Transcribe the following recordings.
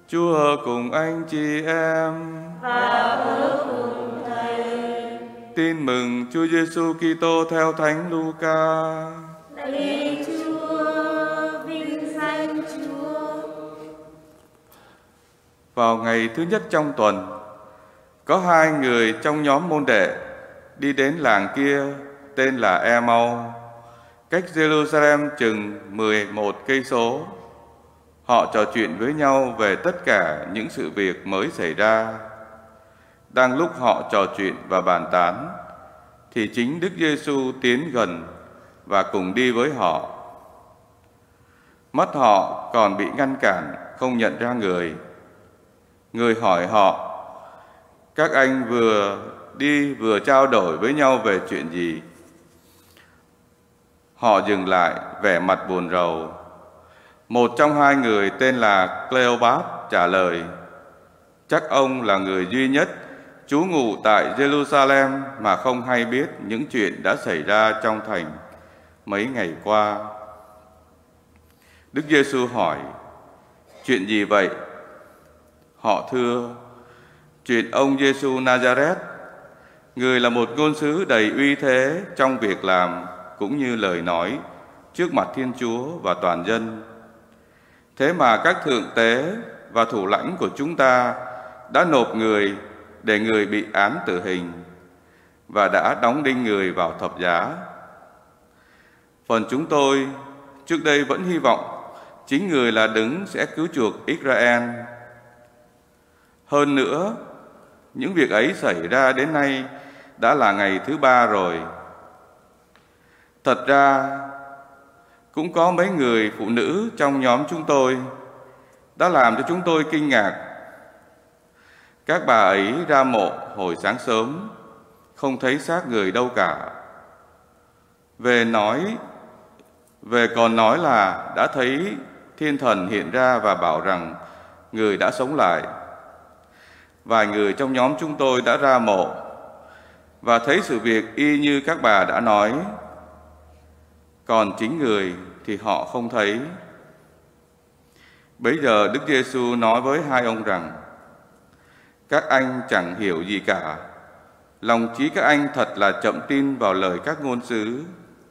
Chúa ở cùng anh chị em và ở cùng Thầy. Tin mừng Chúa Giêsu Kitô theo Thánh Luca. Lạy Chúa, vinh danh Chúa. Vào ngày thứ nhất trong tuần, có hai người trong nhóm môn đệ đi đến làng kia tên là Emau, cách Jerusalem chừng 11 cây số. Họ trò chuyện với nhau về tất cả những sự việc mới xảy ra. Đang lúc họ trò chuyện và bàn tán, thì chính Đức Giêsu tiến gần và cùng đi với họ. Mắt họ còn bị ngăn cản, không nhận ra người. Người hỏi họ: các anh vừa đi vừa trao đổi với nhau về chuyện gì? Họ dừng lại, vẻ mặt buồn rầu. Một trong hai người tên là Cleopas trả lời: chắc ông là người duy nhất trú ngụ tại Jerusalem mà không hay biết những chuyện đã xảy ra trong thành mấy ngày qua. Đức Giêsu hỏi: chuyện gì vậy? Họ thưa: chuyện ông Giêsu Nazareth. Người là một ngôn sứ đầy uy thế trong việc làm cũng như lời nói trước mặt Thiên Chúa và toàn dân. Thế mà các thượng tế và thủ lãnh của chúng ta đã nộp người để người bị án tử hình và đã đóng đinh người vào thập giá. Phần chúng tôi trước đây vẫn hy vọng chính người là đấng sẽ cứu chuộc Israel. Hơn nữa, những việc ấy xảy ra đến nay đã là ngày thứ 3 rồi. Thật ra, cũng có mấy người phụ nữ trong nhóm chúng tôi đã làm cho chúng tôi kinh ngạc. Các bà ấy ra mộ hồi sáng sớm, không thấy xác người đâu cả. Về còn nói là đã thấy thiên thần hiện ra và bảo rằng người đã sống lại. Vài người trong nhóm chúng tôi đã ra mộ và thấy sự việc y như các bà đã nói. Còn chính người thì họ không thấy. Bấy giờ Đức Giêsu nói với hai ông rằng: các anh chẳng hiểu gì cả. Lòng trí các anh thật là chậm tin vào lời các ngôn sứ.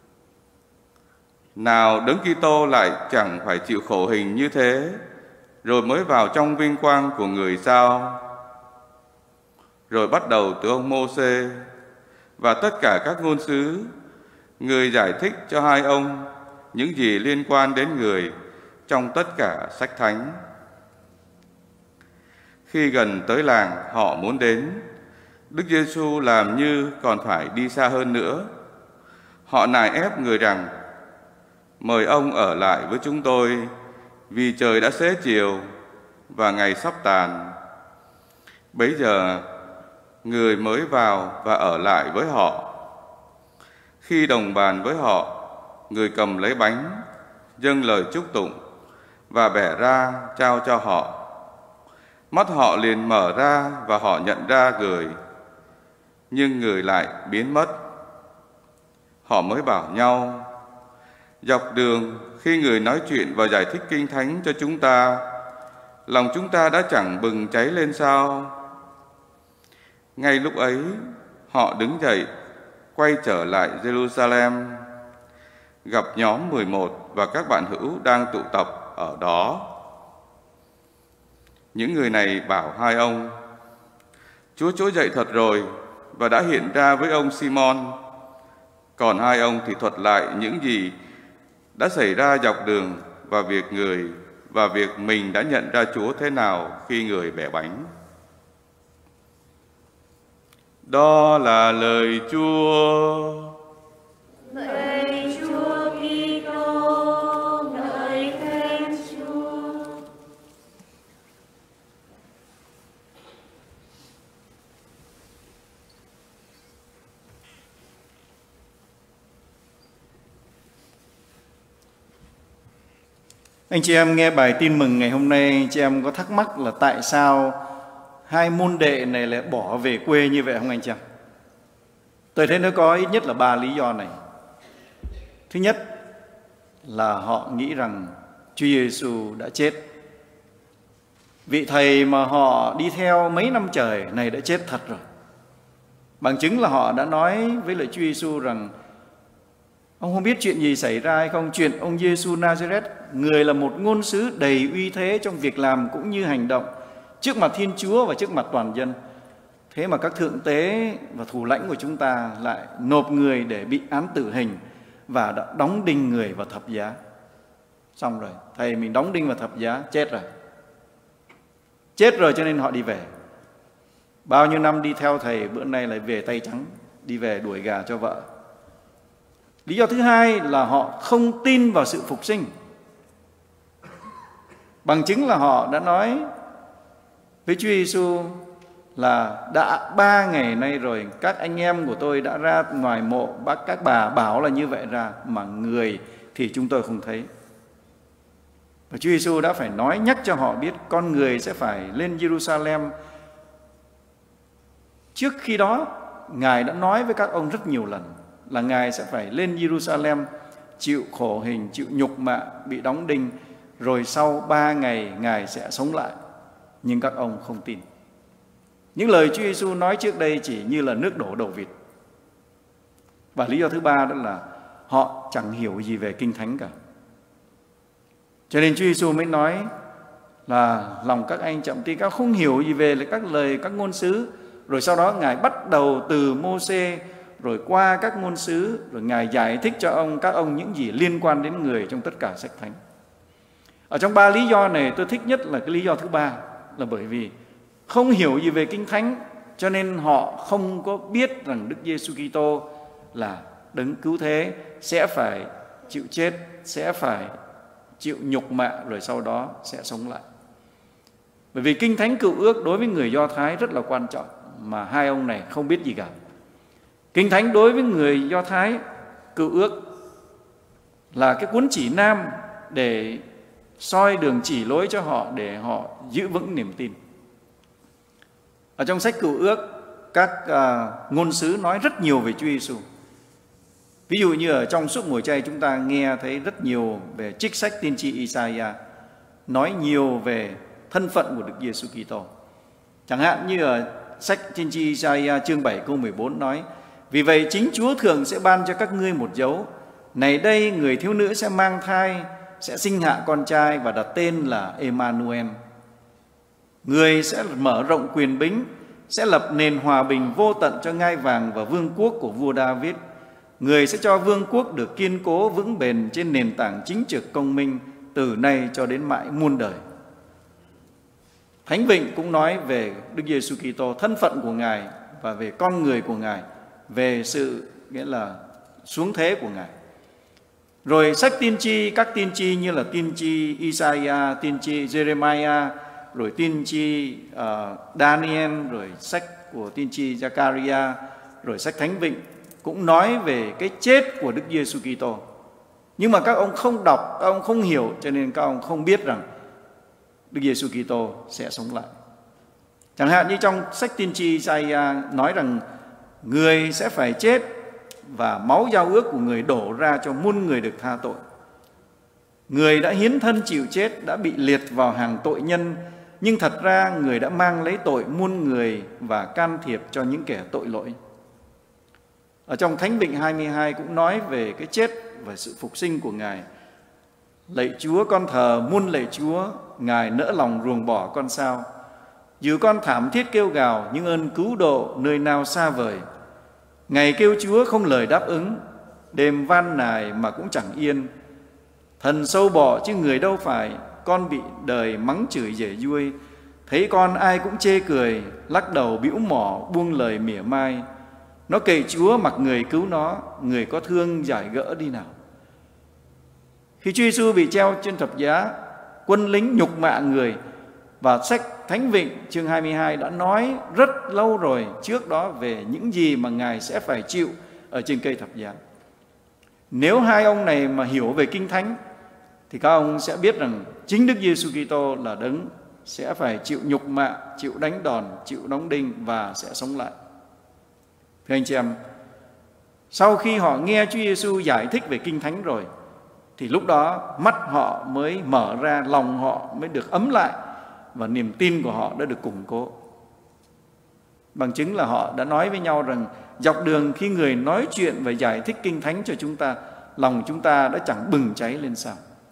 Nào Đấng Kitô lại chẳng phải chịu khổ hình như thế, rồi mới vào trong vinh quang của người sao? Rồi bắt đầu từ ông Mô-sê và tất cả các ngôn sứ, người giải thích cho hai ông những gì liên quan đến người trong tất cả sách thánh. Khi gần tới làng họ muốn đến, Đức Giêsu làm như còn phải đi xa hơn nữa. Họ nài ép người rằng: mời ông ở lại với chúng tôi, vì trời đã xế chiều và ngày sắp tàn. Bấy giờ người mới vào và ở lại với họ. Khi đồng bàn với họ, người cầm lấy bánh, dâng lời chúc tụng và bẻ ra trao cho họ. Mắt họ liền mở ra và họ nhận ra người, nhưng người lại biến mất. Họ mới bảo nhau: dọc đường khi người nói chuyện và giải thích kinh thánh cho chúng ta, lòng chúng ta đã chẳng bừng cháy lên sao? Ngay lúc ấy họ đứng dậy, quay trở lại Jerusalem, gặp nhóm 11 và các bạn hữu đang tụ tập ở đó. Những người này bảo hai ông: Chúa trỗi dậy thật rồi và đã hiện ra với ông Simon. Còn hai ông thì thuật lại những gì đã xảy ra dọc đường và việc mình đã nhận ra Chúa thế nào khi người bẻ bánh. Đó là lời Chúa. Lạy Chúa Kitô, ngợi khen Chúa. Anh chị em nghe bài tin mừng ngày hôm nay, anh chị em có thắc mắc là tại sao hai môn đệ này lại bỏ về quê như vậy không anh chị em? Tôi thấy nó có ít nhất là 3 lý do này. Thứ nhất là họ nghĩ rằng Chúa Giêsu đã chết. Vị thầy mà họ đi theo mấy năm trời này đã chết thật rồi. Bằng chứng là họ đã nói với lại Chúa Giêsu rằng ông không biết chuyện gì xảy ra hay không? Chuyện ông Giêsu Nazareth, người là một ngôn sứ đầy uy thế trong việc làm cũng như hành động trước mặt Thiên Chúa và trước mặt toàn dân. Thế mà các thượng tế và thủ lãnh của chúng ta lại nộp người để bị án tử hình và đã đóng đinh người vào thập giá. Xong rồi, thầy mình đóng đinh vào thập giá, chết rồi. Chết rồi cho nên họ đi về. Bao nhiêu năm đi theo thầy, bữa nay lại về tay trắng, đi về đuổi gà cho vợ. Lý do thứ hai là họ không tin vào sự phục sinh. Bằng chứng là họ đã nói với Chúa Giêsu là đã 3 ngày nay rồi các anh em của tôi đã ra ngoài mộ, các bà bảo là như vậy ra, mà người thì chúng tôi không thấy. Và Chúa Giêsu đã phải nói nhắc cho họ biết con người sẽ phải lên Jerusalem. Trước khi đó, Ngài đã nói với các ông rất nhiều lần là Ngài sẽ phải lên Jerusalem chịu khổ hình, chịu nhục mạ, bị đóng đinh, rồi sau 3 ngày Ngài sẽ sống lại. Nhưng các ông không tin. Những lời Chúa Giêsu nói trước đây chỉ như là nước đổ đầu vịt. Và lý do thứ ba đó là họ chẳng hiểu gì về Kinh Thánh cả. Cho nên Chúa Giêsu mới nói là lòng các anh chậm tin, các không hiểu gì về các lời các ngôn sứ. Rồi sau đó Ngài bắt đầu từ Mô-sê, rồi qua các ngôn sứ, rồi Ngài giải thích cho các ông những gì liên quan đến người trong tất cả sách Thánh. Ở trong 3 lý do này tôi thích nhất là cái lý do thứ ba, là bởi vì không hiểu gì về Kinh Thánh, cho nên họ không có biết rằng Đức Giêsu Kitô là đấng cứu thế, sẽ phải chịu chết, sẽ phải chịu nhục mạ, rồi sau đó sẽ sống lại. Bởi vì Kinh Thánh Cựu Ước đối với người Do Thái rất là quan trọng, mà hai ông này không biết gì cả. Kinh Thánh đối với người Do Thái Cựu Ước là cái cuốn chỉ nam để soi đường chỉ lối cho họ, để họ giữ vững niềm tin. Ở trong sách Cựu Ước, các ngôn sứ nói rất nhiều về Chúa Giêsu. Ví dụ như ở trong Suốt Mùa Chay chúng ta nghe thấy rất nhiều về trích sách tiên tri Isaiah, nói nhiều về thân phận của Đức Giêsu Kitô. Chẳng hạn như ở sách tiên tri Isaiah chương 7 câu 14 nói: vì vậy chính Chúa thường sẽ ban cho các ngươi một dấu. Này đây, người thiếu nữ sẽ mang thai, sẽ sinh hạ con trai và đặt tên là Emmanuel. Người sẽ mở rộng quyền bính, sẽ lập nền hòa bình vô tận cho ngai vàng và vương quốc của vua David. Người sẽ cho vương quốc được kiên cố vững bền trên nền tảng chính trực công minh, từ nay cho đến mãi muôn đời. Thánh Vịnh cũng nói về Đức Giêsu Kitô, thân phận của Ngài và về con người của Ngài, về sự nghĩa là xuống thế của Ngài. Rồi sách tiên tri, các tiên tri như là tiên tri Isaiah, tiên tri Jeremiah, rồi tiên tri Daniel, rồi sách của tiên tri Zachariah, rồi sách Thánh Vịnh cũng nói về cái chết của Đức Giêsu Kitô. Nhưng mà các ông không đọc, các ông không hiểu, cho nên các ông không biết rằng Đức Giêsu Kitô sẽ sống lại. Chẳng hạn như trong sách tiên tri Isaiah nói rằng người sẽ phải chết và máu giao ước của người đổ ra cho muôn người được tha tội. Người đã hiến thân chịu chết, đã bị liệt vào hàng tội nhân, nhưng thật ra người đã mang lấy tội muôn người và can thiệp cho những kẻ tội lỗi. Ở trong Thánh Vịnh 22 cũng nói về cái chết và sự phục sinh của Ngài. Lạy Chúa, con thờ muôn lạy Chúa, Ngài nỡ lòng ruồng bỏ con sao. Dù con thảm thiết kêu gào, nhưng ơn cứu độ nơi nào xa vời. Ngày kêu Chúa không lời đáp ứng, đêm van nài mà cũng chẳng yên. Thần sâu bọ chứ người đâu phải, con bị đời mắng chửi dễ vui. Thấy con ai cũng chê cười, lắc đầu bĩu mỏ buông lời mỉa mai. Nó cậy Chúa mặc người cứu nó, người có thương giải gỡ đi nào. Khi Chúa Giêsu bị treo trên thập giá, quân lính nhục mạ người, và sách Thánh Vịnh chương 22 đã nói rất lâu rồi trước đó về những gì mà Ngài sẽ phải chịu ở trên cây thập giá. Nếu hai ông này mà hiểu về Kinh Thánh thì các ông sẽ biết rằng chính Đức Giêsu Kitô là đấng sẽ phải chịu nhục mạ, chịu đánh đòn, chịu đóng đinh và sẽ sống lại. Thưa anh chị em, sau khi họ nghe Chúa Giêsu giải thích về Kinh Thánh rồi thì lúc đó mắt họ mới mở ra, lòng họ mới được ấm lại, và niềm tin của họ đã được củng cố. Bằng chứng là họ đã nói với nhau rằng dọc đường khi người nói chuyện và giải thích Kinh Thánh cho chúng ta, lòng chúng ta đã chẳng bừng cháy lên sao.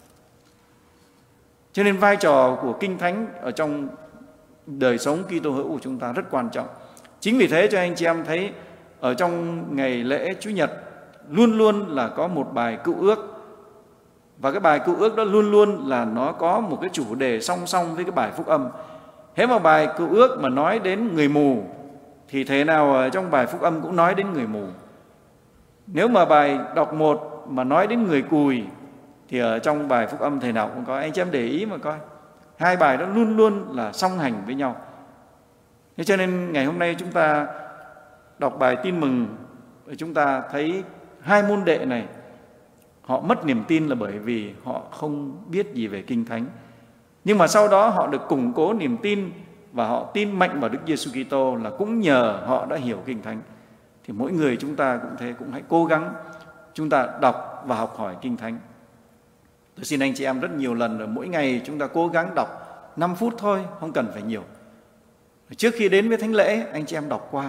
Cho nên vai trò của Kinh Thánh ở trong đời sống Kitô hữu của chúng ta rất quan trọng. Chính vì thế cho anh chị em thấy ở trong ngày lễ Chủ nhật luôn luôn là có một bài Cựu Ước. Và cái bài Cựu Ước đó luôn luôn là nó có một cái chủ đề song song với cái bài Phúc Âm. Thế mà bài Cựu Ước mà nói đến người mù thì thế nào ở trong bài Phúc Âm cũng nói đến người mù. Nếu mà bài đọc 1 mà nói đến người cùi thì ở trong bài Phúc Âm thế nào cũng có. Anh chị em để ý mà coi, hai bài đó luôn luôn là song hành với nhau. Thế cho nên ngày hôm nay chúng ta đọc bài Tin Mừng, chúng ta thấy hai môn đệ này họ mất niềm tin là bởi vì họ không biết gì về Kinh Thánh. Nhưng mà sau đó họ được củng cố niềm tin và họ tin mạnh vào Đức Giêsu Kitô là cũng nhờ họ đã hiểu Kinh Thánh. Thì mỗi người chúng ta cũng thế, cũng hãy cố gắng chúng ta đọc và học hỏi Kinh Thánh. Tôi xin anh chị em rất nhiều lần rồi, mỗi ngày chúng ta cố gắng đọc 5 phút thôi, không cần phải nhiều. Trước khi đến với thánh lễ, anh chị em đọc qua.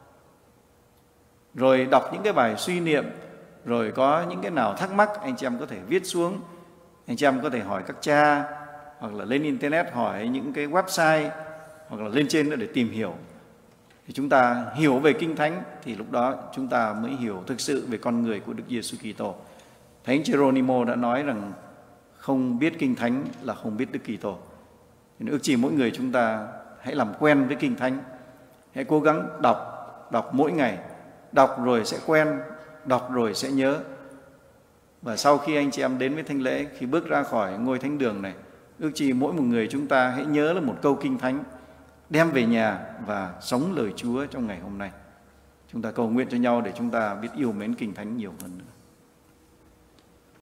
Rồi đọc những cái bài suy niệm, rồi có những cái nào thắc mắc, anh chị em có thể viết xuống. Anh chị em có thể hỏi các cha, hoặc là lên Internet hỏi những cái website, hoặc là lên trên nữa để tìm hiểu. Thì chúng ta hiểu về Kinh Thánh, thì lúc đó chúng ta mới hiểu thực sự về con người của Đức Giêsu Kitô. Thánh Geronimo đã nói rằng không biết Kinh Thánh là không biết Đức Kitô. Nên ước chỉ mỗi người chúng ta hãy làm quen với Kinh Thánh. Hãy cố gắng đọc mỗi ngày. Đọc rồi sẽ quen, đọc rồi sẽ nhớ. Và sau khi anh chị em đến với thánh lễ, khi bước ra khỏi ngôi thánh đường này, ước chỉ mỗi một người chúng ta hãy nhớ là một câu Kinh Thánh, đem về nhà và sống lời Chúa trong ngày hôm nay. Chúng ta cầu nguyện cho nhau để chúng ta biết yêu mến Kinh Thánh nhiều hơn nữa.